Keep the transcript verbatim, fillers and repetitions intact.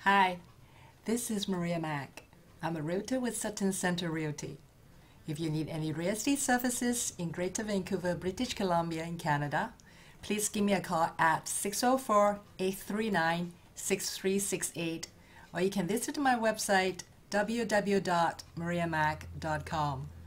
Hi, this is Maria Mack. I'm a realtor with Sutton Center Realty. If you need any real estate services in Greater Vancouver, British Columbia in Canada, please give me a call at six oh four, eight three nine, six three six eight, or you can visit my website w w w dot maria mack dot com.